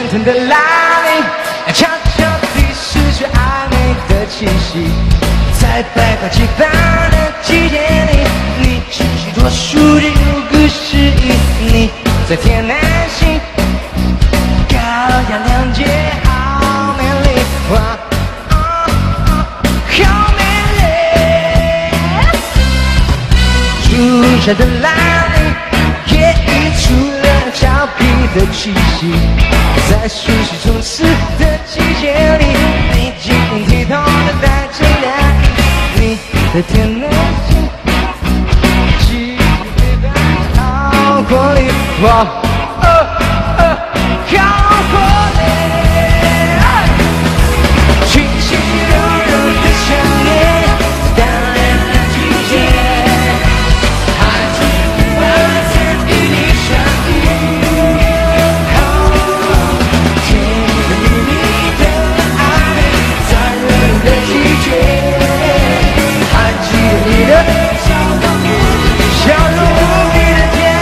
腾的来临，悄悄地失去暧昧的气息，在百花齐放的季节里，你清晰多数的有个诗意，你在天南星，高雅亮节，好美丽，哇，好美丽，初夏的来临，也溢出了俏皮的气息，在熟悉充实的季节里，你晶莹剔透的带着凉意，你的天南星，记忆飞奔好活力，哇，好活力，清晰柔柔的想念，当然的季节，还是我曾与你相遇。甜蜜的秘密的爱，在热恋的季节，还记得你的笑容无比的甜。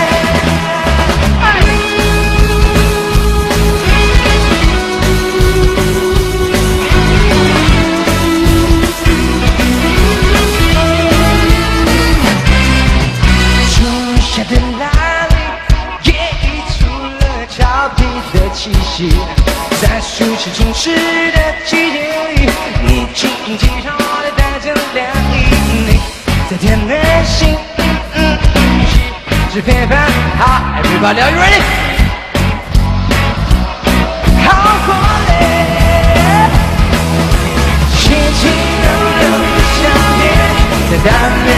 初夏的来临，也溢出了俏皮的气息，在熟悉充实的季节里，你晶莹剔透的带着凉意，你在天南星，是飞奔。好 ，Everybody are you ready？ 好活力，轻轻柔柔的想念，在当年。